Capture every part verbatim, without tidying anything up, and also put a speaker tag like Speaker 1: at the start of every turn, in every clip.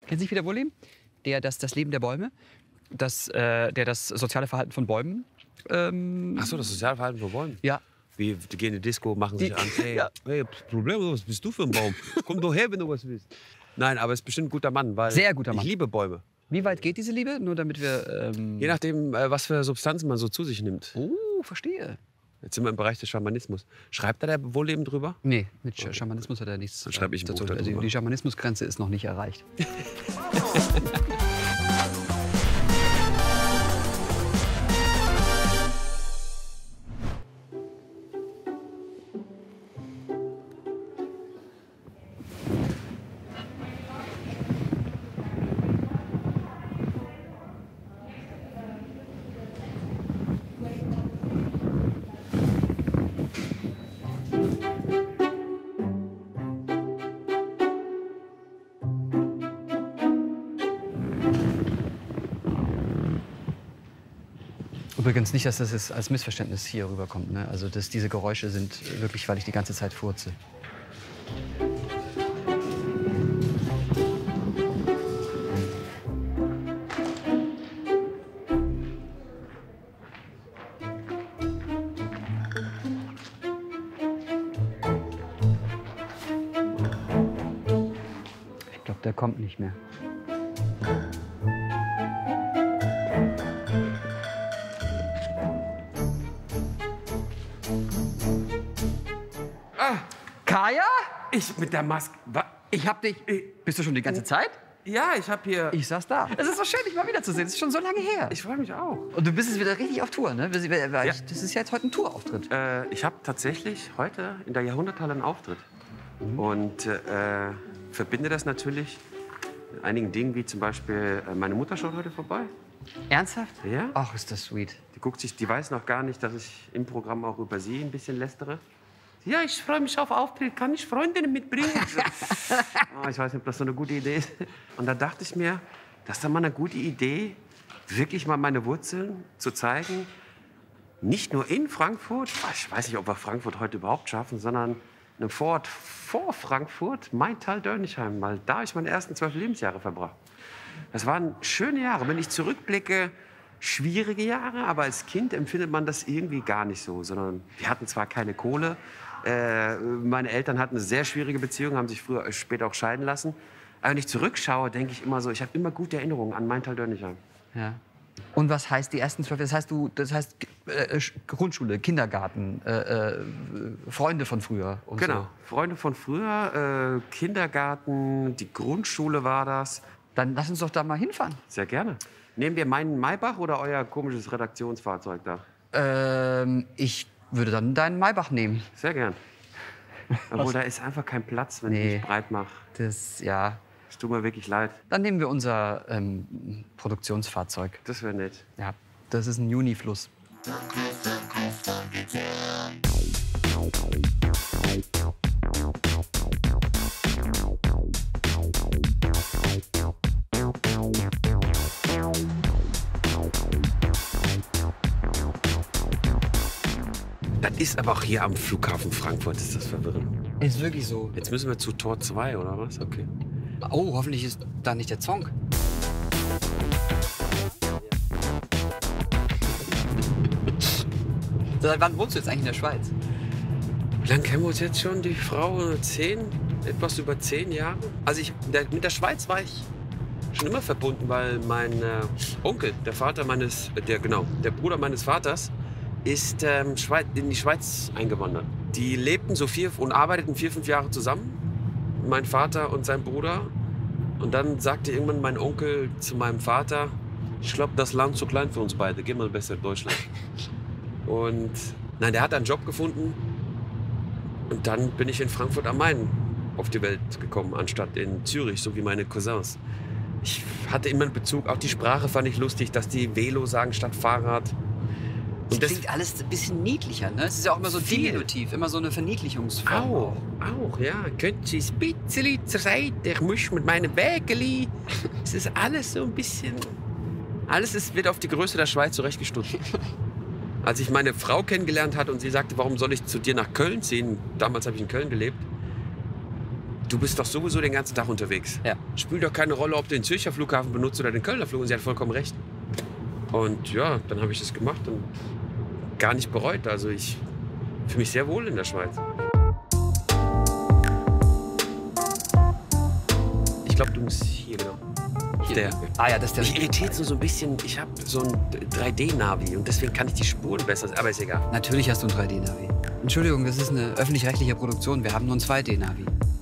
Speaker 1: Kennen Sie nicht Peter Wohlleben? Der das, das Leben der Bäume, das, äh, der das soziale Verhalten von Bäumen. Ähm,
Speaker 2: Ach so, das soziale Verhalten von Bäumen?
Speaker 1: Ja.
Speaker 2: Wie, die gehen in die Disco, machen sich
Speaker 1: Die-
Speaker 2: an. Hey,
Speaker 1: Ja.
Speaker 2: hey, Problem, was bist du für ein Baum? Komm doch her, wenn du was willst. Nein, aber es ist bestimmt ein guter Mann, weil
Speaker 1: Sehr guter Mann.
Speaker 2: ich liebe Bäume.
Speaker 1: Wie weit geht diese Liebe? Nur damit wir. Ähm
Speaker 2: Je nachdem, äh, was für Substanzen man so zu sich nimmt.
Speaker 1: oh, verstehe.
Speaker 2: Jetzt sind wir im Bereich des Schamanismus. Schreibt da der Wohlleben drüber?
Speaker 1: Nee, mit Sch- Schamanismus hat er nichts.
Speaker 2: Dann schreibe ich ein
Speaker 1: dazu.
Speaker 2: Buch
Speaker 1: Also
Speaker 2: darüber.
Speaker 1: die Schamanismusgrenze ist noch nicht erreicht. Übrigens nicht, dass das jetzt als Missverständnis hier rüberkommt. Ne? Also dass diese Geräusche sind wirklich, weil ich die ganze Zeit furze. Ich glaube, der kommt nicht mehr. Kaya?
Speaker 2: Ich mit der Maske. Wa-
Speaker 1: Ich hab dich. Bist du schon die ganze Zeit?
Speaker 2: Ja, ich hab hier.
Speaker 1: Ich saß da. Es ist so schön, dich mal wiederzusehen. Es ist schon so lange her.
Speaker 2: Ich freue mich auch.
Speaker 1: Und du bist jetzt wieder richtig auf Tour, ne? Das ist ja jetzt heute ein Tourauftritt.
Speaker 2: Äh, ich habe tatsächlich heute in der Jahrhunderthalle einen Auftritt. Und äh, verbinde das natürlich mit einigen Dingen, wie zum Beispiel, äh, meine Mutter schaut heute vorbei.
Speaker 1: Ernsthaft?
Speaker 2: Ja.
Speaker 1: Ach, ist das sweet.
Speaker 2: Die guckt sich, die weiß noch gar nicht, dass ich im Programm auch über sie ein bisschen lästere. Ja, ich freue mich auf Auftritt. Kann ich Freundinnen mitbringen? oh, ich weiß nicht, ob das so eine gute Idee ist. Und da dachte ich mir, das ist doch mal eine gute Idee, wirklich mal meine Wurzeln zu zeigen. Nicht nur in Frankfurt, ich weiß nicht, ob wir Frankfurt heute überhaupt schaffen, sondern einem Vorort vor Frankfurt, Maintal-Dörnigheim, weil da habe ich meine ersten zwölf Lebensjahre verbracht. Das waren schöne Jahre. Wenn ich zurückblicke, schwierige Jahre, aber als Kind empfindet man das irgendwie gar nicht so, sondern wir hatten zwar keine Kohle, äh, meine Eltern hatten eine sehr schwierige Beziehung, haben sich früher, später auch scheiden lassen. Aber wenn ich zurückschaue, denke ich immer so, ich habe immer gute Erinnerungen an Maintal-Dörnigheim.
Speaker 1: Ja. Und was heißt die ersten zwölf? Das heißt, du, das heißt äh, Grundschule, Kindergarten, äh, äh, Freunde von früher und
Speaker 2: Genau,
Speaker 1: so.
Speaker 2: Freunde von früher, äh, Kindergarten, die Grundschule war das.
Speaker 1: Dann lass uns doch da mal hinfahren.
Speaker 2: Sehr gerne. Nehmen wir meinen Maybach oder euer komisches Redaktionsfahrzeug da?
Speaker 1: Ähm, ich würde dann deinen Maybach nehmen.
Speaker 2: Sehr gern. Obwohl, da ist einfach kein Platz, wenn
Speaker 1: Nee.
Speaker 2: ich mich breit mache.
Speaker 1: Das, ja.
Speaker 2: Es tut mir wirklich leid.
Speaker 1: Dann nehmen wir unser ähm, Produktionsfahrzeug.
Speaker 2: Das wäre nett.
Speaker 1: Ja, das ist ein Junifluss.
Speaker 2: Das ist aber auch hier am Flughafen Frankfurt, ist das verwirrend.
Speaker 1: Ist wirklich so.
Speaker 2: Jetzt müssen wir zu Tor zwei, oder was? Okay.
Speaker 1: Oh, hoffentlich ist da nicht der Zong. Seit wann wohnst du jetzt eigentlich in der Schweiz?
Speaker 2: Wie lange kennen wir uns jetzt schon? Die Frau zehn, etwas über zehn Jahre. Also ich, der, mit der Schweiz war ich schon immer verbunden, weil mein äh, Onkel, der Vater meines, äh, der genau, der Bruder meines Vaters, ist ähm, Schweiz, in die Schweiz eingewandert. Die lebten so vier und arbeiteten vier, fünf Jahre zusammen, mein Vater und sein Bruder. Und dann sagte irgendwann mein Onkel zu meinem Vater, ich glaube, das Land ist zu klein für uns beide, geh mal besser in Deutschland. Und nein, der hat einen Job gefunden. Und dann bin ich in Frankfurt am Main auf die Welt gekommen, anstatt in Zürich, so wie meine Cousins. Ich hatte immer einen Bezug, auch die Sprache fand ich lustig, dass die Velo sagen statt Fahrrad.
Speaker 1: Das
Speaker 2: Und das
Speaker 1: klingt alles ein bisschen niedlicher, ne? Es ist ja auch immer so
Speaker 2: Viel.
Speaker 1: diminutiv, immer so eine Verniedlichungsform.
Speaker 2: auch, auch, ja. Könnt ihr ein bisschen zur Seite, ich muss mit meinem Wägeli. Es ist alles so ein bisschen, alles ist, wird auf die Größe der Schweiz zurechtgestutzt. Als ich meine Frau kennengelernt hatte und sie sagte, warum soll ich zu dir nach Köln ziehen? Damals habe ich in Köln gelebt. du bist doch sowieso den ganzen Tag unterwegs.
Speaker 1: Ja.
Speaker 2: Spielt doch keine Rolle, ob du den Zürcher Flughafen benutzt oder den Kölner Flughafen. Und sie hat vollkommen recht. Und ja, dann habe ich das gemacht und gar nicht bereut. Also ich fühle mich sehr wohl in der Schweiz. Ich glaube, du musst hier, genau. Der.
Speaker 1: Ah ja, das ist der.
Speaker 2: Mich irritiert so ein bisschen, ich habe so ein drei D Navi und deswegen kann ich die Spuren besser, aber ist egal.
Speaker 1: Natürlich hast du ein drei D Navi. Entschuldigung, das ist eine öffentlich-rechtliche Produktion. Wir haben nur ein zwei D Navi.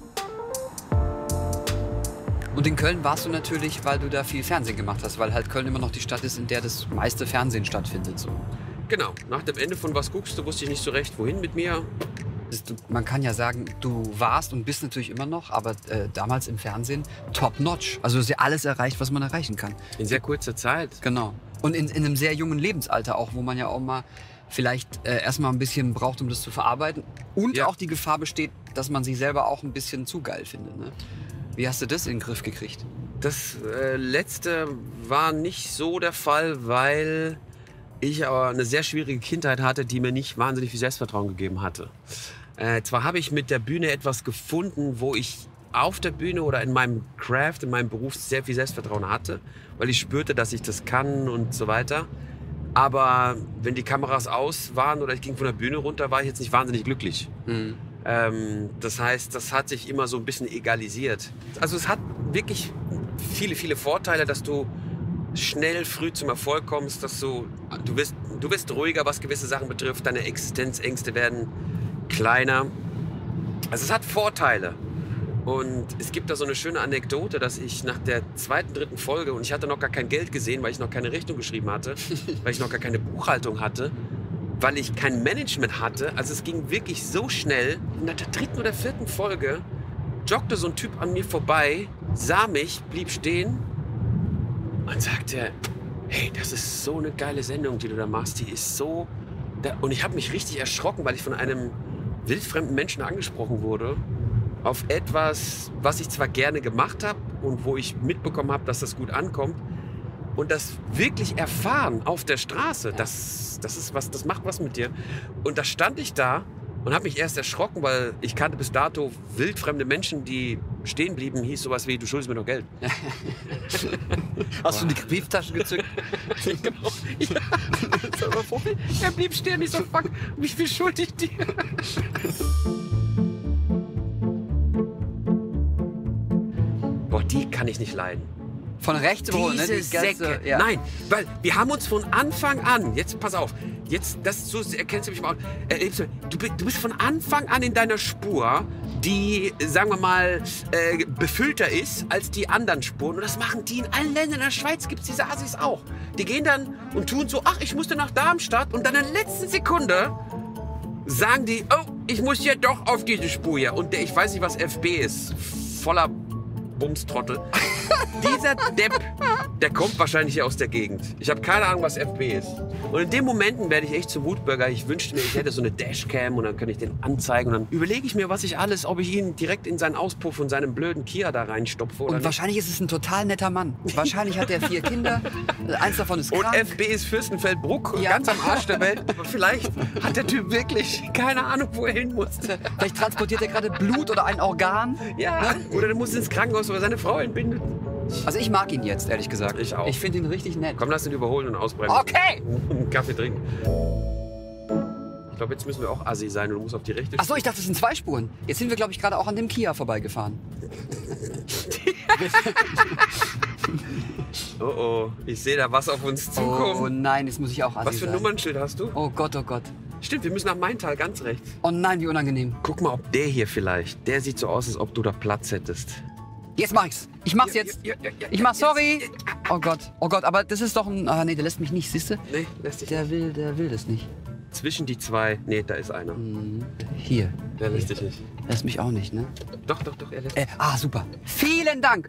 Speaker 1: Und in Köln warst du natürlich, weil du da viel Fernsehen gemacht hast, weil halt Köln immer noch die Stadt ist, in der das meiste Fernsehen stattfindet. So.
Speaker 2: Genau, nach dem Ende von Was guckst du, wusste ich nicht so recht, wohin mit mir.
Speaker 1: Man kann ja sagen, du warst und bist natürlich immer noch, aber äh, damals im Fernsehen top-notch. Also du hast ja alles erreicht, was man erreichen kann.
Speaker 2: In sehr kurzer Zeit.
Speaker 1: Genau. Und in, in einem sehr jungen Lebensalter auch, wo man ja auch mal vielleicht äh, erstmal ein bisschen braucht, um das zu verarbeiten. Und
Speaker 2: Ja.
Speaker 1: auch die Gefahr besteht, dass man sich selber auch ein bisschen zu geil findet. Ne? Wie hast du das in den Griff gekriegt?
Speaker 2: Das äh, letzte war nicht so der Fall, weil ich aber eine sehr schwierige Kindheit hatte, die mir nicht wahnsinnig viel Selbstvertrauen gegeben hatte. Äh, zwar habe ich mit der Bühne etwas gefunden, wo ich auf der Bühne oder in meinem Craft, in meinem Beruf sehr viel Selbstvertrauen hatte, weil ich spürte, dass ich das kann und so weiter. Aber wenn die Kameras aus waren oder ich ging von der Bühne runter, war ich jetzt nicht wahnsinnig glücklich.
Speaker 1: Mhm.
Speaker 2: Ähm, das heißt, das hat sich immer so ein bisschen egalisiert. Also es hat wirklich viele, viele Vorteile, dass du schnell, früh zum Erfolg kommst, dass du, du wirst, du wirst ruhiger, was gewisse Sachen betrifft, deine Existenzängste werden kleiner. Also es hat Vorteile. Und es gibt da so eine schöne Anekdote, dass ich nach der zweiten, dritten Folge, und ich hatte noch gar kein Geld gesehen, weil ich noch keine Rechnung geschrieben hatte, weil ich noch gar keine Buchhaltung hatte, weil ich kein Management hatte. Also es ging wirklich so schnell. Und nach der dritten oder vierten Folge joggte so ein Typ an mir vorbei, sah mich, blieb stehen und sagte, hey, das ist so eine geile Sendung, die du da machst. Die ist so... Und ich habe mich richtig erschrocken, weil ich von einem wildfremden Menschen angesprochen wurde auf etwas, was ich zwar gerne gemacht habe und wo ich mitbekommen habe, dass das gut ankommt. Und das wirklich erfahren auf der Straße, das, das, ist was, das macht was mit dir. Und da stand ich da und habe mich erst erschrocken, weil ich kannte bis dato wildfremde Menschen, die stehen blieben, hieß sowas wie, du schuldest mir noch Geld.
Speaker 1: Hast du die Brieftasche gezückt?
Speaker 2: Genau. Ja. Er blieb stehen, ich so, fuck, wie viel schulde ich dir? Boah, die kann ich nicht leiden.
Speaker 1: Von rechts über ne?
Speaker 2: Diese
Speaker 1: Die ganze-
Speaker 2: Säcke.
Speaker 1: ja.
Speaker 2: Nein, weil wir haben uns von Anfang an, jetzt pass auf, jetzt, das so erkennst du mich mal, erlebst du, du bist- du bist von Anfang an in deiner Spur, die, sagen wir mal, äh, befüllter ist als die anderen Spuren. Und das machen die in allen Ländern. In der Schweiz gibt es diese Assis auch. Die gehen dann und tun so, ach, ich musste nach Darmstadt. Und dann in der letzten Sekunde sagen die, oh, ich muss hier doch auf diese Spur hier. Und der, ich weiß nicht, was F B ist. Voller Bumstrottel. Dieser Depp, der kommt wahrscheinlich hier aus der Gegend. Ich habe keine Ahnung, was F B ist. Und in den Momenten werde ich echt zum Wutbürger. Ich wünschte mir, ich hätte so eine Dashcam und dann könnte ich den anzeigen. Und dann überlege ich mir, was ich alles, ob ich ihn direkt in seinen Auspuff und seinen blöden Kia da reinstopfe oder
Speaker 1: Und
Speaker 2: nicht.
Speaker 1: wahrscheinlich ist es ein total netter Mann. Wahrscheinlich hat er vier Kinder. Eins davon ist
Speaker 2: Und
Speaker 1: krank.
Speaker 2: F B ist Fürstenfeldbruck,
Speaker 1: Ja.
Speaker 2: ganz am Arsch der Welt. Aber vielleicht hat der Typ wirklich keine Ahnung, wo er hin muss.
Speaker 1: Vielleicht transportiert er gerade Blut oder ein Organ.
Speaker 2: Ja, oder der muss ins Krankenhaus, weil seine Frau entbindet.
Speaker 1: Also ich mag ihn jetzt, ehrlich gesagt.
Speaker 2: Ich auch.
Speaker 1: Ich finde ihn richtig nett.
Speaker 2: Komm, lass ihn überholen und ausbremsen.
Speaker 1: Okay.
Speaker 2: Und einen Kaffee trinken. Ich glaube, jetzt müssen wir auch assi sein und du musst auf die rechte.
Speaker 1: Ach so, ich dachte, das sind zwei Spuren. Jetzt sind wir, glaube ich, gerade auch an dem Kia vorbeigefahren.
Speaker 2: Oh oh, ich sehe da was auf uns zukommen.
Speaker 1: Oh nein, jetzt muss ich auch assi
Speaker 2: Was für ein
Speaker 1: sein.
Speaker 2: Nummernschild hast du?
Speaker 1: Oh Gott, oh Gott.
Speaker 2: Stimmt, wir müssen nach Maintal, ganz rechts.
Speaker 1: Oh nein, wie unangenehm.
Speaker 2: Guck mal, ob der hier vielleicht. Der sieht so aus, als ob du da Platz hättest.
Speaker 1: Jetzt mach ich's. Ich mach's jetzt.
Speaker 2: Ja, ja, ja,
Speaker 1: Ich mach, sorry. Oh Gott, oh Gott, aber das ist doch ein... Ah nee, der lässt mich nicht, siehst du?
Speaker 2: Nee, lässt dich
Speaker 1: Der will, der will das nicht.
Speaker 2: Zwischen die zwei. Nee, da ist einer.
Speaker 1: Hier.
Speaker 2: Der lässt dich nicht.
Speaker 1: Lässt mich auch nicht, ne?
Speaker 2: Doch, doch, doch, er lässt
Speaker 1: Äh, ah, super. Vielen Dank.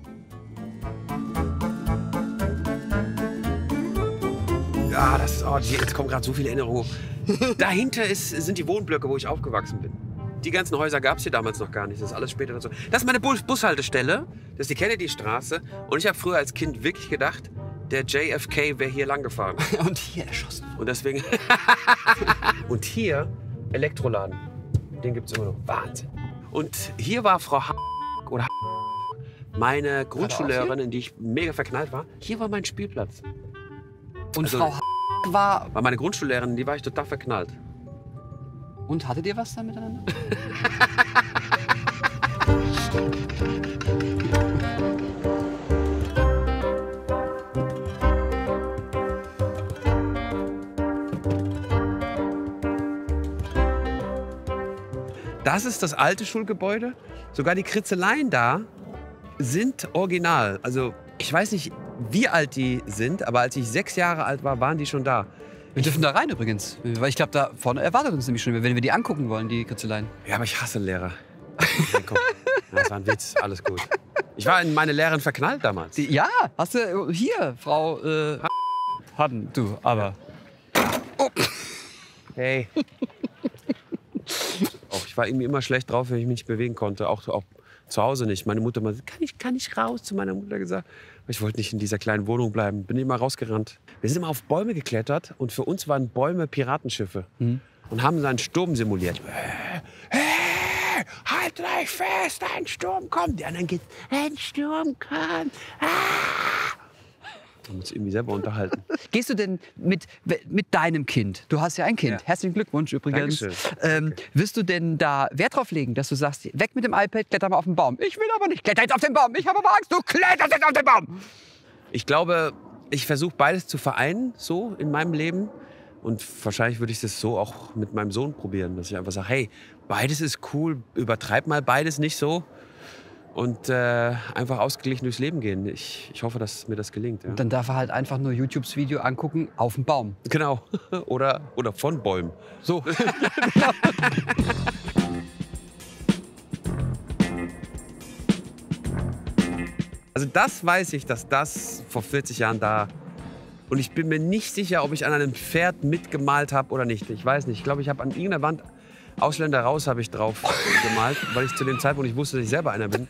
Speaker 2: Ja, das ist, oh, jetzt kommen gerade so viele Erinnerungen. Dahinter ist, sind die Wohnblöcke, wo ich aufgewachsen bin. Die ganzen Häuser gab es hier damals noch gar nicht. Das ist alles später dazu. Das ist meine Bus Bushaltestelle. Das ist die Kennedy-Straße. Und ich habe früher als Kind wirklich gedacht, der J F K wäre hier lang gefahren.
Speaker 1: Und hier erschossen.
Speaker 2: Und deswegen. Und hier Elektroladen. Den gibt es immer noch. Wahnsinn. Und hier war Frau H oder H meine Grundschullehrerin, in die ich mega verknallt war. Hier war mein Spielplatz.
Speaker 1: Und
Speaker 2: Also-
Speaker 1: Frau H war...
Speaker 2: War meine Grundschullehrerin, in die war ich total verknallt.
Speaker 1: Und hattet ihr was da miteinander?
Speaker 2: Das ist das alte Schulgebäude. Sogar die Kritzeleien da sind original. Also ich weiß nicht, wie alt die sind, aber als ich sechs Jahre alt war, waren die schon da.
Speaker 1: Wir dürfen da rein übrigens. Weil ich glaube, da vorne erwartet uns nämlich schon, wenn wir die angucken wollen, die Kritzeleien.
Speaker 2: Ja, aber ich hasse Lehrer. Ja, guck. Das war ein Witz, alles gut. Ich war in meine Lehrerin verknallt damals.
Speaker 1: Die, ja, hast du hier, Frau äh, Hatten, du, aber...
Speaker 2: Hey. Auch ich war irgendwie immer schlecht drauf, wenn ich mich nicht bewegen konnte. Auch, auch zu Hause nicht. Meine Mutter mal, kann ich, kann ich raus? Zu meiner Mutter gesagt. Aber ich wollte nicht in dieser kleinen Wohnung bleiben. Bin immer rausgerannt. Wir sind immer auf Bäume geklettert und für uns waren Bäume Piratenschiffe. Mhm. Und haben einen Sturm simuliert. Hey, halt euch fest, ein Sturm kommt. Die anderen geht, ein Sturm kommt. Ah. Wir haben uns irgendwie selber unterhalten.
Speaker 1: Gehst du denn mit, mit deinem Kind, du hast ja ein Kind,
Speaker 2: Ja.
Speaker 1: herzlichen Glückwunsch übrigens,
Speaker 2: Dankeschön.
Speaker 1: ähm, wirst du denn da Wert drauf legen, dass du sagst, weg mit dem iPad, kletter mal auf den Baum. Ich will aber nicht, kletter jetzt auf den Baum, ich habe aber Angst, du kletterst jetzt auf den Baum.
Speaker 2: Ich glaube, ich versuche beides zu vereinen, so in meinem Leben. Und wahrscheinlich würde ich das so auch mit meinem Sohn probieren, dass ich einfach sage, hey, beides ist cool, übertreib mal beides nicht so. Und äh, einfach ausgeglichen durchs Leben gehen. Ich, ich hoffe, dass mir das gelingt. Ja.
Speaker 1: Dann darf er halt einfach nur YouTubes Video angucken, auf dem Baum.
Speaker 2: Genau. Oder, oder von Bäumen.
Speaker 1: So.
Speaker 2: Also das weiß ich, dass das vor vierzig Jahren da... Und ich bin mir nicht sicher, ob ich an einem Pferd mitgemalt habe oder nicht. Ich weiß nicht. Ich glaube, ich habe an irgendeiner Wand Ausländer raus habe ich drauf gemalt, weil ich zu dem Zeitpunkt nicht wusste, dass ich selber einer bin.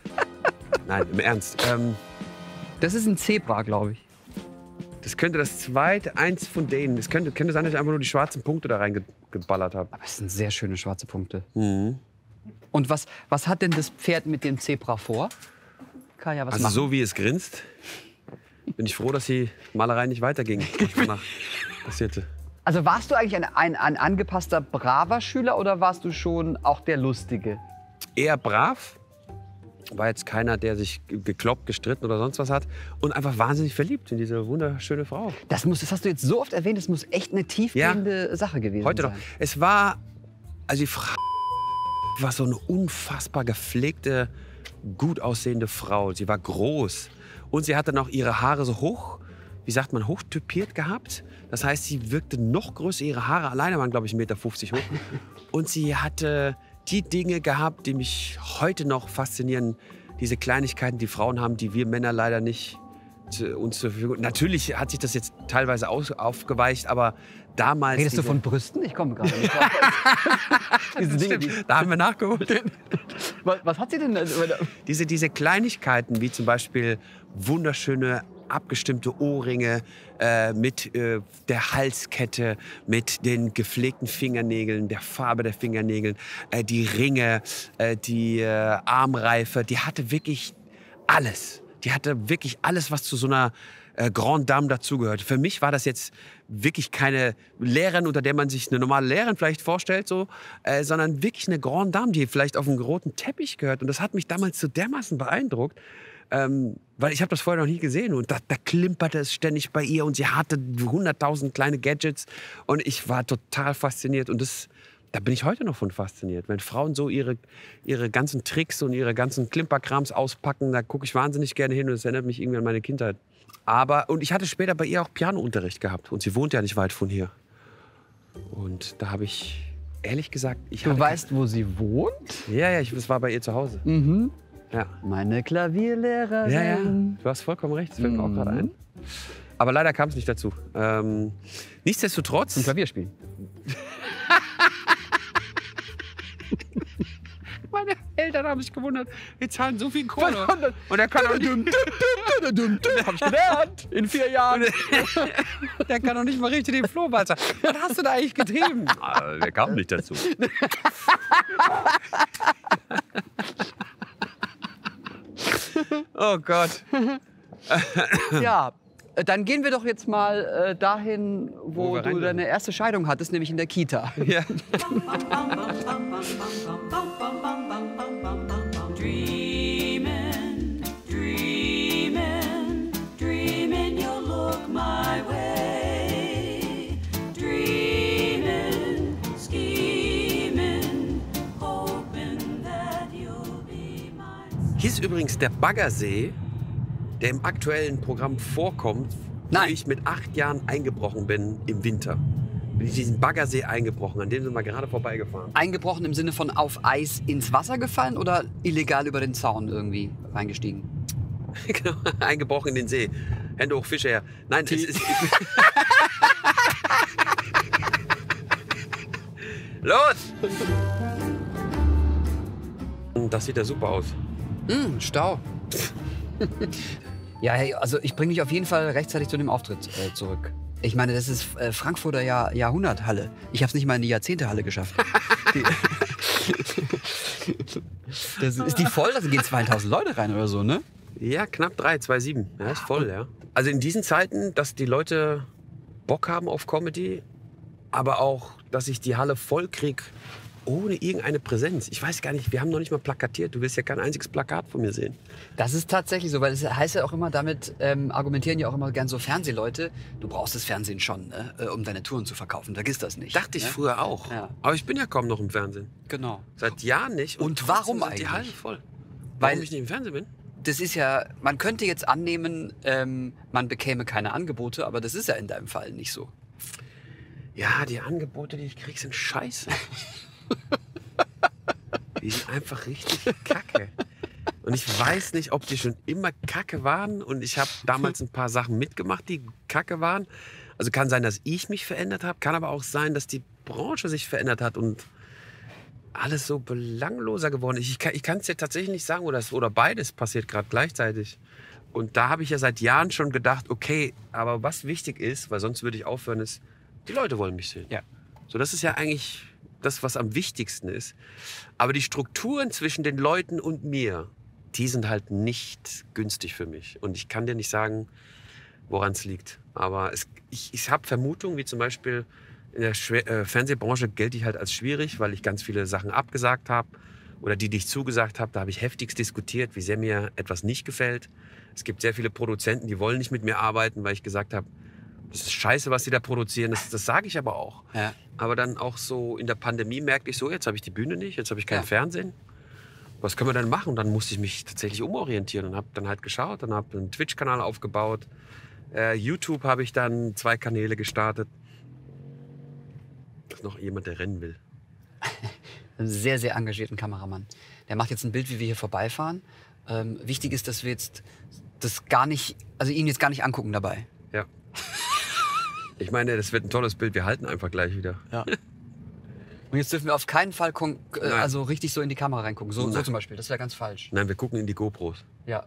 Speaker 2: Nein, im Ernst. Ähm,
Speaker 1: Das ist ein Zebra, glaube ich.
Speaker 2: das könnte das zweite, eins von denen. Es könnte, könnte sein, dass ich einfach nur die schwarzen Punkte da reingeballert habe.
Speaker 1: Aber es sind sehr schöne schwarze Punkte.
Speaker 2: Mhm.
Speaker 1: Und was, was hat denn das Pferd mit dem Zebra vor? Kaya, was
Speaker 2: Also
Speaker 1: machen?
Speaker 2: so wie es grinst, bin ich froh, dass die Malerei nicht weiterging, was danach passierte.
Speaker 1: Also warst du eigentlich ein, ein, ein angepasster, braver Schüler oder warst du schon auch der Lustige?
Speaker 2: Eher brav, war jetzt keiner, der sich ge- gekloppt, gestritten oder sonst was hat und einfach wahnsinnig verliebt in diese wunderschöne Frau.
Speaker 1: Das, muss, das hast du jetzt so oft erwähnt, das muss echt eine tiefgehende Sache gewesen
Speaker 2: Heute noch.
Speaker 1: sein.
Speaker 2: Es war, also die Frau war so eine unfassbar gepflegte, gut aussehende Frau. Sie war groß und sie hatte noch ihre Haare so hoch, wie sagt man, hochtypiert gehabt. Das heißt, sie wirkte noch größer. Ihre Haare alleine waren, glaube ich, eins Komma fünfzig Meter hoch. Und sie hatte die Dinge gehabt, die mich heute noch faszinieren. Diese Kleinigkeiten, die Frauen haben, die wir Männer leider nicht zu, uns zur Verfügung. Natürlich hat sich das jetzt teilweise aus, aufgeweicht, aber damals...
Speaker 1: Redest du
Speaker 2: diese-
Speaker 1: von Brüsten? Ich komme gerade nicht drauf. Diese Dinge, die,
Speaker 2: Da haben wir nachgeholt.
Speaker 1: was, was hat sie denn?
Speaker 2: Diese, diese Kleinigkeiten, wie zum Beispiel wunderschöne abgestimmte Ohrringe äh, mit äh, der Halskette, mit den gepflegten Fingernägeln, der Farbe der Fingernägel, äh, die Ringe, äh, die äh, Armreife, die hatte wirklich alles. Die hatte wirklich alles, was zu so einer äh, Grande Dame dazugehört. Für mich war das jetzt wirklich keine Lehrerin, unter der man sich eine normale Lehrerin vielleicht vorstellt, so, äh, sondern wirklich eine Grande Dame, die vielleicht auf einen roten Teppich gehört. Und das hat mich damals so dermaßen beeindruckt, ähm, weil ich habe das vorher noch nie gesehen. Und da, da klimperte es ständig bei ihr und sie hatte hunderttausend kleine Gadgets. Und ich war total fasziniert. Und das, da bin ich heute noch von fasziniert. Wenn Frauen so ihre, ihre ganzen Tricks und ihre ganzen Klimperkrams auspacken, da gucke ich wahnsinnig gerne hin und das erinnert mich irgendwie an meine Kindheit. Aber, und ich hatte später bei ihr auch Pianounterricht gehabt. Und sie wohnt ja nicht weit von hier. Und da habe ich, ehrlich gesagt... Ich
Speaker 1: Du
Speaker 2: hatte
Speaker 1: weißt, wo sie wohnt?
Speaker 2: kein- Ja, ja, ich, das war bei ihr zu Hause.
Speaker 1: Mhm.
Speaker 2: Ja.
Speaker 1: Meine Klavierlehrerin.
Speaker 2: Ja, ja, du hast vollkommen recht, das fällt mir auch gerade ein. Aber leider kam es nicht dazu. Ähm, nichtsdestotrotz...
Speaker 1: Zum Klavierspielen.
Speaker 2: Meine Eltern haben sich gewundert, wir zahlen so viel Kohle. Und er kann doch nicht,
Speaker 1: Hab ich gelernt. In vier Jahren.
Speaker 2: der kann doch nicht mal richtig den Flohwalzer. Was hast du da eigentlich getrieben? Ah, der kam nicht dazu. Oh Gott.
Speaker 1: Ja, äh, dann gehen wir doch jetzt mal äh, dahin, wo,
Speaker 2: Wo wir
Speaker 1: du
Speaker 2: rein
Speaker 1: deine erste Scheidung hattest, nämlich in der Kita.
Speaker 2: Ja.
Speaker 3: Dreaming, dreaming, dreaming you'll look my way. Dreaming, scheming, hoping that you'll be mine.
Speaker 2: Hier ist übrigens der Baggersee, der im aktuellen Programm vorkommt, wo
Speaker 1: Nein.
Speaker 2: ich mit acht Jahren eingebrochen bin im Winter. Bin ich diesen Baggersee eingebrochen, an dem sind wir gerade vorbeigefahren.
Speaker 1: Eingebrochen im Sinne von auf Eis ins Wasser gefallen oder illegal über den Zaun irgendwie reingestiegen?
Speaker 2: Genau, eingebrochen in den See. Hände hoch, Fische her. Nein, es ist... Los! Das sieht ja super aus.
Speaker 1: Hm, Stau. Ja, hey, also ich bringe dich auf jeden Fall rechtzeitig zu dem Auftritt äh, zurück. Ich meine, das ist äh, Frankfurter Jahr, Jahrhunderthalle. Ich habe es nicht mal in die Jahrzehntehalle geschafft. Die, das, ist die voll? Da gehen zweitausend Leute rein oder so, ne?
Speaker 2: Ja, knapp drei, zwei Komma sieben. Ja, ist voll, ja. Also in diesen Zeiten, dass die Leute Bock haben auf Comedy, aber auch, dass ich die Halle voll krieg, ohne irgendeine Präsenz. Ich weiß gar nicht, wir haben noch nicht mal plakatiert. Du willst ja kein einziges Plakat von mir sehen.
Speaker 1: Das ist tatsächlich so, weil es heißt ja auch immer, damit ähm, argumentieren ja auch immer gern so Fernsehleute, du brauchst das Fernsehen schon, ne, äh, um deine Touren zu verkaufen. Vergiss das nicht.
Speaker 2: Dachte ich
Speaker 1: ne?
Speaker 2: früher auch.
Speaker 1: Ja.
Speaker 2: Aber ich bin ja kaum noch im Fernsehen.
Speaker 1: Genau.
Speaker 2: Seit Jahren nicht.
Speaker 1: Und
Speaker 2: trotzdem
Speaker 1: warum
Speaker 2: sind
Speaker 1: eigentlich?
Speaker 2: Die Hallen voll.
Speaker 1: Weil-
Speaker 2: Warum ich nicht im Fernsehen bin?
Speaker 1: Das ist ja, man könnte jetzt annehmen, ähm, man bekäme keine Angebote, aber das ist ja in deinem Fall nicht so.
Speaker 2: Ja, die Angebote, die ich krieg, sind scheiße. Die sind einfach richtig kacke. Und ich weiß nicht, ob die schon immer kacke waren. Und ich habe damals ein paar Sachen mitgemacht, die kacke waren. Also kann sein, dass ich mich verändert habe. Kann aber auch sein, dass die Branche sich verändert hat und alles so belangloser geworden ist. Ich kann ich es dir tatsächlich nicht sagen. Oder, es- oder beides passiert gerade gleichzeitig. Und da habe ich ja seit Jahren schon gedacht, okay, aber was wichtig ist, weil sonst würde ich aufhören, ist, die Leute wollen mich sehen.
Speaker 1: Ja.
Speaker 2: So, das ist ja eigentlich das, was am wichtigsten ist. Aber die Strukturen zwischen den Leuten und mir, die sind halt nicht günstig für mich. Und ich kann dir nicht sagen, woran es liegt. Aber es, ich, ich habe Vermutungen, wie zum Beispiel in der Schwer äh, Fernsehbranche gelte ich halt als schwierig, weil ich ganz viele Sachen abgesagt habe. Oder die, die ich zugesagt habe, da habe ich heftigst diskutiert, wie sehr mir etwas nicht gefällt. Es gibt sehr viele Produzenten, die wollen nicht mit mir arbeiten, weil ich gesagt habe, das ist scheiße, was sie da produzieren. Das, das sage ich aber auch.
Speaker 1: Ja.
Speaker 2: Aber dann auch so in der Pandemie merkte ich so, jetzt habe ich die Bühne nicht, jetzt habe ich kein
Speaker 1: Ja.
Speaker 2: Fernsehen. Was können wir dann machen? Und dann musste ich mich tatsächlich umorientieren und habe dann halt geschaut und habe einen Twitch-Kanal aufgebaut. Äh, YouTube habe ich dann zwei Kanäle gestartet. Da ist noch jemand, der rennen will.
Speaker 1: Einen sehr, sehr engagierten Kameramann. Der macht jetzt ein Bild, wie wir hier vorbeifahren. Ähm, wichtig ist, dass wir jetzt das gar nicht, also ihn jetzt gar nicht angucken dabei.
Speaker 2: Ja. Ich meine, das wird ein tolles Bild. Wir halten einfach gleich wieder.
Speaker 1: Ja. Und jetzt dürfen wir auf keinen Fall gucken, äh,
Speaker 2: Nein.
Speaker 1: also richtig so in die Kamera reingucken. So, so
Speaker 2: Nein.
Speaker 1: zum Beispiel. Das wäre ganz falsch.
Speaker 2: Nein, wir gucken in die GoPros.
Speaker 1: Ja.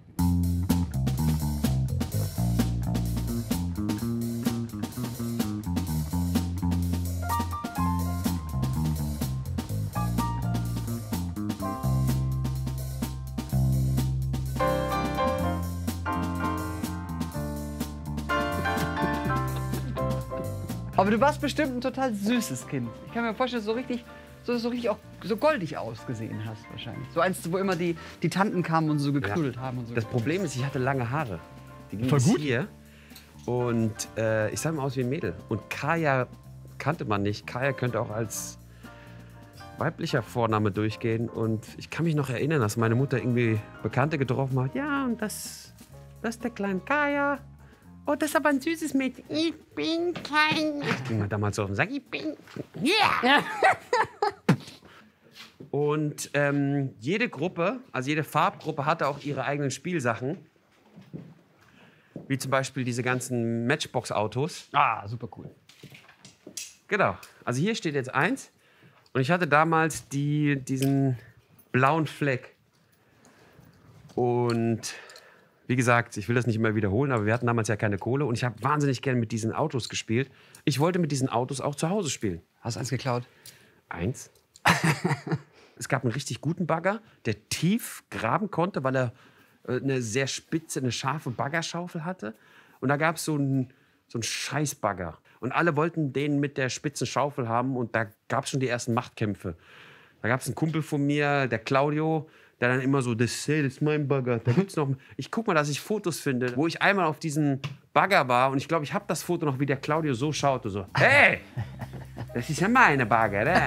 Speaker 1: Aber du warst bestimmt ein total süßes Kind. Ich kann mir vorstellen, dass du so richtig, so, so richtig auch so goldig ausgesehen hast wahrscheinlich. So eins, wo immer die, die Tanten kamen und so geknudelt haben und so.
Speaker 2: Das Problem ist, ich hatte lange Haare. Die gingen
Speaker 1: Voll
Speaker 2: bis
Speaker 1: gut.
Speaker 2: hier. Und äh, ich sah mal aus wie ein Mädel. Und Kaya kannte man nicht. Kaya könnte auch als weiblicher Vorname durchgehen. Und ich kann mich noch erinnern, dass meine Mutter irgendwie Bekannte getroffen hat. Ja, und das, das ist der kleine Kaya. Oh, das ist aber ein süßes Mädchen. Ich bin kein... Ich ging mir damals so auf den Sack. Ich bin... Yeah! Und ähm, jede Gruppe, also jede Farbgruppe hatte auch ihre eigenen Spielsachen. Wie zum Beispiel diese ganzen Matchbox-Autos.
Speaker 1: Ah, super cool.
Speaker 2: Genau. Also hier steht jetzt eins. Und ich hatte damals die, diesen blauen Fleck. Und wie gesagt, ich will das nicht immer wiederholen, aber wir hatten damals ja keine Kohle. Und ich habe wahnsinnig gern mit diesen Autos gespielt. Ich wollte mit diesen Autos auch zu Hause spielen.
Speaker 1: Hast du eins geklaut?
Speaker 2: Eins. Es gab einen richtig guten Bagger, der tief graben konnte, weil er äh, eine sehr spitze, eine scharfe Baggerschaufel hatte. Und da gab es so einen so einen Scheißbagger. Und alle wollten den mit der spitzen Schaufel haben. Und da gab es schon die ersten Machtkämpfe. Da gab es einen Kumpel von mir, der Claudio, der dann immer so, das, hey, das ist mein Bagger. Da gibt's noch, ich guck mal, dass ich Fotos finde, wo ich einmal auf diesen Bagger war. Und ich glaube, ich habe das Foto noch, wie der Claudio so schaute. So, hey, das ist ja meine Bagger. Ne?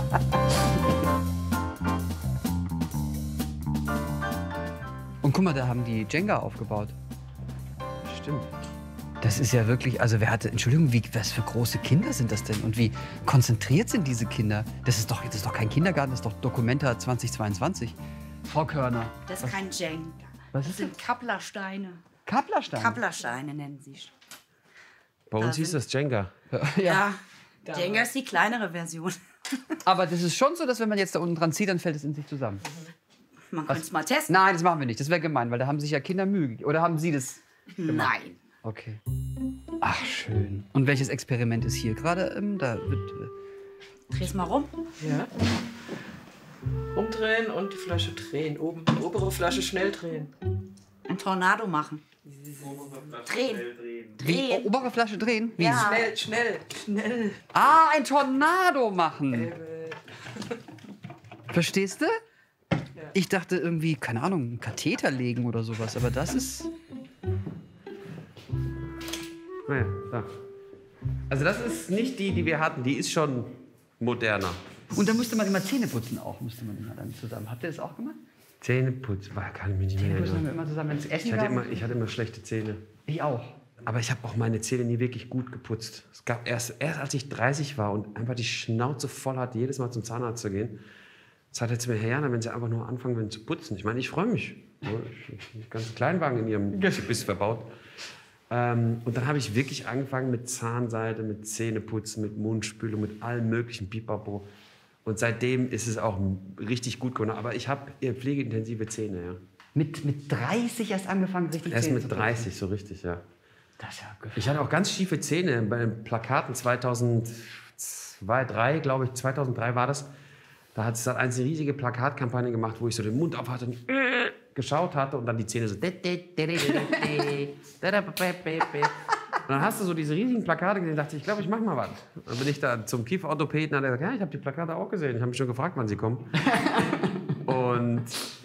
Speaker 1: Und guck mal, da haben die Jenga aufgebaut.
Speaker 2: Stimmt.
Speaker 1: Das ist ja wirklich, also wer hatte, Entschuldigung, wie, was für große Kinder sind das denn? Und wie konzentriert sind diese Kinder? Das ist doch, das ist doch kein Kindergarten, das ist doch Documenta zweitausendzweiundzwanzig. Frau Körner.
Speaker 4: Das ist kein Jenga.
Speaker 1: Was
Speaker 4: Das
Speaker 1: ist
Speaker 4: sind Kapplersteine.
Speaker 1: Kapplerstein?
Speaker 4: Kapplersteine nennen sie es.
Speaker 2: Bei uns
Speaker 4: Da
Speaker 2: hieß
Speaker 4: sind-
Speaker 2: das Jenga.
Speaker 4: Ja. Jenga ist die kleinere Version.
Speaker 1: Aber das ist schon so, dass wenn man jetzt da unten dran zieht, dann fällt es in sich zusammen.
Speaker 4: Man könnte es mal testen.
Speaker 1: Nein, das machen wir nicht. Das wäre gemein, weil da haben sich ja Kinder Mühe gegeben. Oder haben Sie das?
Speaker 4: Nein.
Speaker 1: Okay. Ach, schön. Und welches Experiment ist hier gerade? Ähm, da wird, äh,
Speaker 4: Dreh's mal rum.
Speaker 5: Ja. Umdrehen und die Flasche drehen. Oben, die obere Flasche schnell drehen.
Speaker 4: Ein Tornado machen. Drehen.
Speaker 1: wie,
Speaker 4: Drehen.
Speaker 1: oh, obere Flasche drehen? Wie?
Speaker 4: Ja.
Speaker 5: Schnell, schnell, schnell.
Speaker 1: Ah, ein Tornado machen. Verstehst du? Ich dachte irgendwie, keine Ahnung, einen Katheter legen oder sowas. Aber das ist...
Speaker 2: Naja, da. Also das ist nicht die, die wir hatten. Die ist schon moderner.
Speaker 1: Und da musste man immer Zähne putzen auch, musste man immer dann zusammen. Habt ihr das auch gemacht?
Speaker 2: Zähneputz, war, kann ich mich nicht mehr
Speaker 1: Zähneputzen haben wir
Speaker 2: erinnern.
Speaker 1: immer zusammen, wenn es Essen
Speaker 2: Ich hatte,
Speaker 1: gab.
Speaker 2: immer, ich hatte immer schlechte Zähne.
Speaker 1: Ich auch.
Speaker 2: Aber ich habe auch meine Zähne nie wirklich gut geputzt. Es gab erst, erst als ich dreißig war und einfach die Schnauze voll hatte, jedes Mal zum Zahnarzt zu gehen, sagt er zu mir, Herr Jana, wenn Sie einfach nur anfangen würden zu putzen. Ich meine, ich freue mich. So, ich- einen ganzen Kleinwagen in Ihrem Gebiss verbaut. Ähm, und dann habe ich wirklich angefangen mit Zahnseide, mit Zähneputzen, mit Mundspülung, mit allem möglichen Pipapo. Und seitdem ist es auch richtig gut geworden. Aber ich habe eher pflegeintensive Zähne, ja.
Speaker 1: Mit, mit dreißig erst angefangen, richtig
Speaker 2: Erst
Speaker 1: Zähne
Speaker 2: mit
Speaker 1: zu putzen.
Speaker 2: dreißig, so richtig, ja.
Speaker 1: Das ist ja
Speaker 2: Ich hatte auch ganz schiefe Zähne bei den Plakaten zweitausendzwei, zweitausenddrei, glaube ich, zweitausenddrei war das. Da hat Sat eins eine riesige Plakatkampagne gemacht, wo ich so den Mund auf hatte und äh, geschaut hatte und dann die Zähne so. Und dann hast du so diese riesigen Plakate gesehen und dachte, ich glaube, ich mache mal was. Dann bin ich da zum Kieferorthopäden und hat er gesagt, ja, ich habe die Plakate auch gesehen. Ich habe mich schon gefragt, wann sie kommen. Und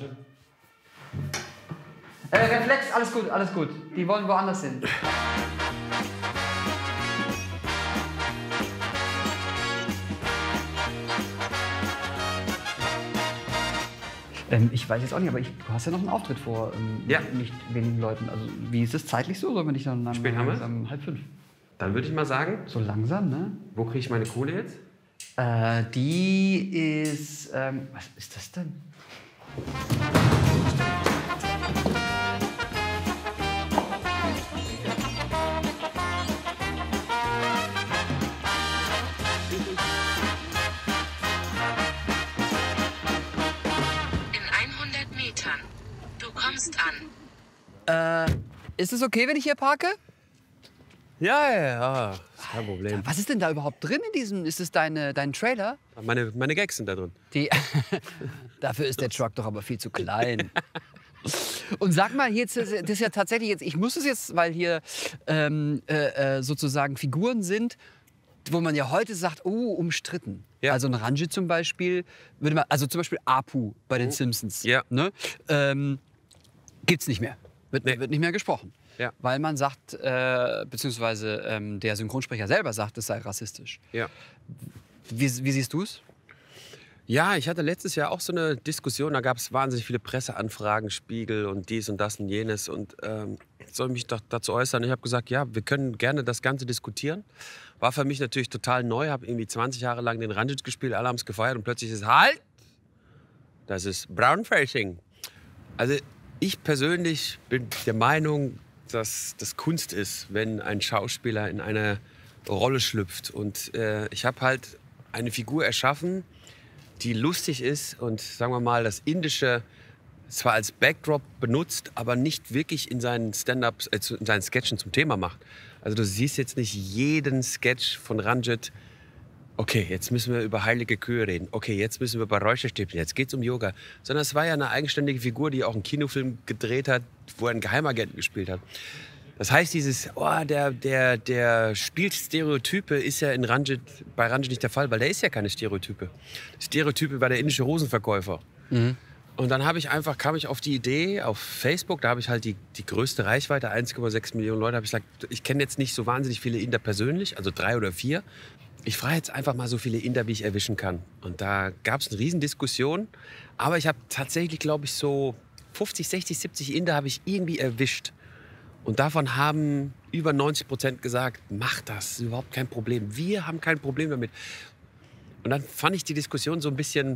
Speaker 1: Äh, Reflex, alles gut, alles gut. Die wollen woanders hin. Ähm, ich weiß jetzt auch nicht, aber ich, du hast ja noch einen Auftritt vor ähm,
Speaker 2: Ja.
Speaker 1: nicht wenigen Leuten. Also wie ist es zeitlich so? Sollen wir nicht dann
Speaker 2: spät haben wir?
Speaker 1: langsam halb fünf?
Speaker 2: dann würde ich mal sagen,
Speaker 1: So langsam, ne?
Speaker 2: wo kriege ich meine Kohle jetzt?
Speaker 1: Äh, die ist, ähm, was ist das denn?
Speaker 6: In hundert Metern. Du kommst an.
Speaker 1: Äh, ist es okay, wenn ich hier parke?
Speaker 2: Ja, ja, ja, ist kein Problem.
Speaker 1: Was ist denn da überhaupt drin in diesem, ist es deine, dein Trailer?
Speaker 2: Meine, meine Gags sind da drin.
Speaker 1: Die, dafür ist der Truck doch aber viel zu klein. Und sag mal, jetzt, das ist ja tatsächlich jetzt, ich muss es jetzt, weil hier ähm, äh, äh, sozusagen Figuren sind, wo man ja heute sagt, oh, umstritten.
Speaker 2: Ja.
Speaker 1: Also ein Ranjit zum Beispiel, würde man, also zum Beispiel Apu bei den Simpsons.
Speaker 2: Ja.
Speaker 1: Ne? Ähm, gibt's nicht mehr. Wird,
Speaker 2: Nee.
Speaker 1: wird nicht mehr gesprochen.
Speaker 2: Ja.
Speaker 1: Weil man sagt, äh, beziehungsweise ähm, der Synchronsprecher selber sagt, es sei rassistisch.
Speaker 2: Ja.
Speaker 1: Wie, wie siehst du es?
Speaker 2: Ja, ich hatte letztes Jahr auch so eine Diskussion, da gab es wahnsinnig viele Presseanfragen, Spiegel und dies und das und jenes. Und ähm, soll ich mich doch dazu äußern? Ich habe gesagt, ja, wir können gerne das Ganze diskutieren. War für mich natürlich total neu, habe irgendwie zwanzig Jahre lang den Ranjit gespielt, alle haben es gefeiert und plötzlich ist halt, das ist Brownfacing. Also ich persönlich bin der Meinung, dass das Kunst ist, wenn ein Schauspieler in eine Rolle schlüpft. Und äh, ich habe halt eine Figur erschaffen, die lustig ist und, sagen wir mal, das Indische zwar als Backdrop benutzt, aber nicht wirklich in seinen Stand-ups, äh, in seinen Sketchen zum Thema macht. Also du siehst jetzt nicht jeden Sketch von Ranjit okay, jetzt müssen wir über heilige Kühe reden. Okay, jetzt müssen wir über Räucherstäbchen. Jetzt geht es um Yoga. Sondern es war ja eine eigenständige Figur, die auch einen Kinofilm gedreht hat, wo er einen Geheimagenten gespielt hat. Das heißt, dieses, oh, der, der, der spielt Stereotype, ist ja in Ranjit, bei Ranjit nicht der Fall, weil der ist ja keine Stereotype. Stereotype war der indische Hosenverkäufer. Mhm. Und dann habe ich einfach, kam ich auf die Idee, auf Facebook, da habe ich halt die, die größte Reichweite, eins Komma sechs Millionen Leute, habe ich gesagt, ich kenne jetzt nicht so wahnsinnig viele Inder persönlich, also drei oder vier. Ich frage jetzt einfach mal so viele Inder, wie ich erwischen kann. Und da gab es eine Riesendiskussion, aber ich habe tatsächlich, glaube ich, so fünfzig, sechzig, siebzig Inder habe ich irgendwie erwischt. Und davon haben über neunzig Prozent gesagt, mach das, ist überhaupt kein Problem. Wir haben kein Problem damit. Und dann fand ich die Diskussion so ein bisschen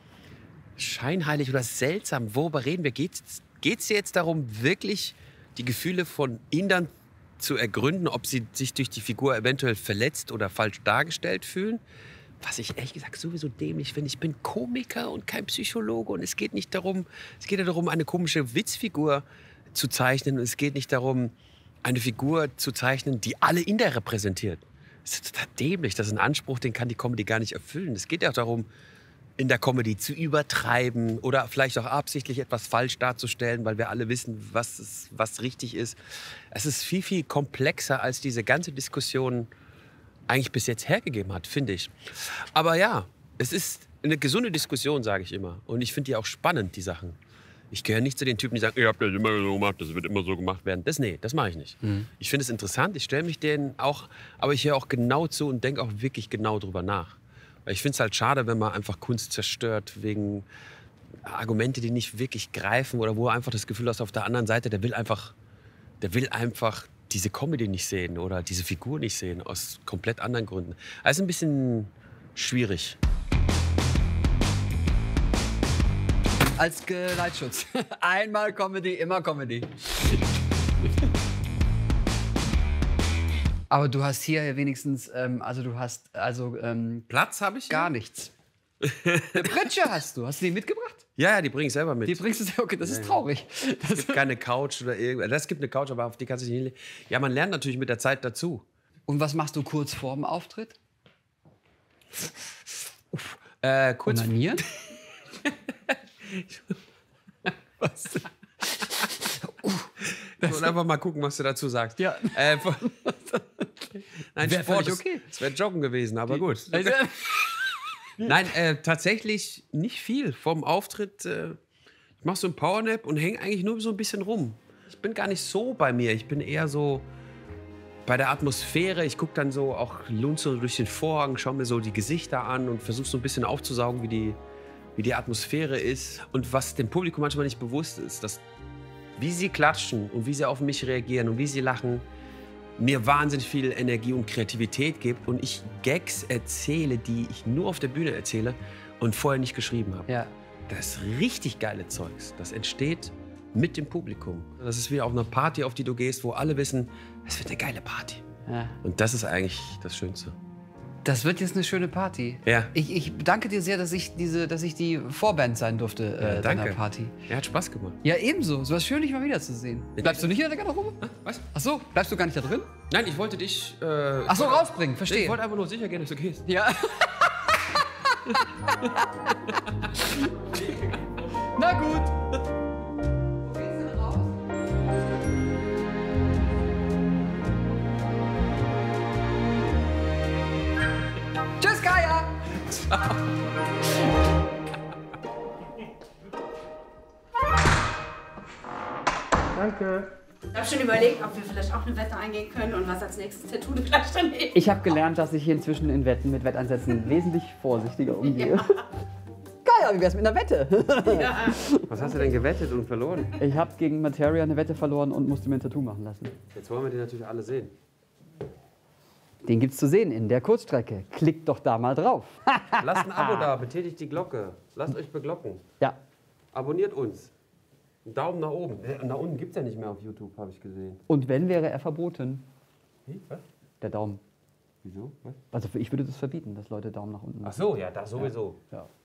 Speaker 2: scheinheilig oder seltsam. Worüber reden wir? Geht es jetzt darum, wirklich die Gefühle von Indern zu ergründen, ob sie sich durch die Figur eventuell verletzt oder falsch dargestellt fühlen? Was ich ehrlich gesagt sowieso dämlich finde. Ich bin Komiker und kein Psychologe. Und es geht nicht darum, es geht ja darum, eine komische Witzfigur zu zeichnen. Und es geht nicht darum, eine Figur zu zeichnen, die alle Inder repräsentiert. Das ist total dämlich. Das ist ein Anspruch, den kann die Comedy gar nicht erfüllen. Es geht ja auch darum, in der Comedy zu übertreiben oder vielleicht auch absichtlich etwas falsch darzustellen, weil wir alle wissen, was, ist, was richtig ist. Es ist viel, viel komplexer, als diese ganze Diskussion eigentlich bis jetzt hergegeben hat, finde ich. Aber ja, es ist eine gesunde Diskussion, sage ich immer. Und ich finde die auch spannend, die Sachen. Ich gehöre nicht zu den Typen, die sagen, ihr habt das immer so gemacht, das wird immer so gemacht werden. Das, nee, das mache ich nicht. Mhm. Ich finde es interessant, ich stelle mich denen auch, aber ich höre auch genau zu und denke auch wirklich genau drüber nach. Weil ich finde es halt schade, wenn man einfach Kunst zerstört wegen Argumente, die nicht wirklich greifen oder wo er einfach das Gefühl hast, auf der anderen Seite, der will einfach, der will einfach diese Comedy nicht sehen oder diese Figur nicht sehen, aus komplett anderen Gründen. Also ein bisschen schwierig.
Speaker 1: Als Geleitschutz. Einmal Comedy, immer Comedy. Aber du hast hier wenigstens, ähm, also du hast also ähm,
Speaker 2: Platz habe ich?
Speaker 1: Gar nichts. Eine Pritsche hast du. Hast du die mitgebracht?
Speaker 2: Ja, ja, die bringe ich selber mit.
Speaker 1: Die bringst du selber, okay, das ist traurig.
Speaker 2: Es gibt keine Couch oder irgendwas. Es gibt eine Couch, aber auf die kannst du nicht hinlegen. Ja, man lernt natürlich mit der Zeit dazu.
Speaker 1: Und was machst du kurz vor dem Auftritt?
Speaker 2: Äh, kurz
Speaker 1: Onanieren?
Speaker 2: Was? Ich wollte einfach mal gucken, was du dazu sagst.
Speaker 1: Ja.
Speaker 2: Äh, Nein,
Speaker 1: Wär
Speaker 2: Sport,
Speaker 1: völlig okay.
Speaker 2: das wäre Joggen gewesen, aber gut. Nein, äh, tatsächlich nicht viel. Vorm Auftritt, äh, ich mache so ein Powernap und hänge eigentlich nur so ein bisschen rum. Ich bin gar nicht so bei mir. Ich bin eher so bei der Atmosphäre. Ich gucke dann so auch lunze durch den Vorhang, schaue mir so die Gesichter an und versuche so ein bisschen aufzusaugen, wie die, wie die Atmosphäre ist. Und was dem Publikum manchmal nicht bewusst ist, dass wie sie klatschen und wie sie auf mich reagieren und wie sie lachen, mir wahnsinnig viel Energie und Kreativität gibt und ich Gags erzähle, die ich nur auf der Bühne erzähle und vorher nicht geschrieben habe.
Speaker 1: Ja.
Speaker 2: Das ist richtig geile Zeugs. Das entsteht mit dem Publikum. Das ist wie auf einer Party, auf die du gehst, wo alle wissen, es wird eine geile Party.
Speaker 1: Ja.
Speaker 2: Und das ist eigentlich das Schönste.
Speaker 1: Das wird jetzt eine schöne Party.
Speaker 2: Ja.
Speaker 1: Ich, ich danke dir sehr, dass ich, diese, dass ich die Vorband sein durfte äh,
Speaker 2: Ja,
Speaker 1: deiner
Speaker 2: danke.
Speaker 1: Party.
Speaker 2: Ja, hat Spaß gemacht.
Speaker 1: Ja, ebenso. Es war schön, dich mal wiederzusehen. Bleibst du nicht in der Garderobe?
Speaker 2: Was?
Speaker 1: Ach so, bleibst du gar nicht da drin?
Speaker 2: Nein, ich wollte dich... Äh,
Speaker 1: Ach so,
Speaker 2: ich wollte-
Speaker 1: rausbringen, verstehe.
Speaker 2: Ich wollte einfach nur sicher gehen, dass du gehst.
Speaker 1: Ja. Na gut. Tschüss, Kaya.
Speaker 2: Danke.
Speaker 4: Ich habe schon überlegt, ob wir vielleicht auch eine Wette eingehen können und was als nächstes Tattoo du gleich daneben.
Speaker 1: Ich habe gelernt, dass ich hier inzwischen in Wetten mit Wetteinsätzen wesentlich vorsichtiger umgehe. Kaya, wie wär's mit einer Wette?
Speaker 2: Was hast du denn gewettet und verloren?
Speaker 1: Ich habe gegen Materia eine Wette verloren und musste mir ein Tattoo machen lassen.
Speaker 2: Jetzt wollen wir die natürlich alle sehen.
Speaker 1: Den gibt's zu sehen in der Kurzstrecke. Klickt doch da mal drauf.
Speaker 2: Lasst ein Abo da, betätigt die Glocke. Lasst euch beglocken.
Speaker 1: Ja.
Speaker 2: Abonniert uns. Einen Daumen nach oben. Äh, nach unten gibt es ja nicht mehr auf YouTube, habe ich gesehen.
Speaker 1: Und wenn, wäre er verboten.
Speaker 2: Wie? Was?
Speaker 1: Der Daumen.
Speaker 2: Wieso? Was?
Speaker 1: Also ich würde das verbieten, dass Leute Daumen nach unten
Speaker 2: Ach
Speaker 1: machen.
Speaker 2: so, ja, das sowieso.
Speaker 1: Ja.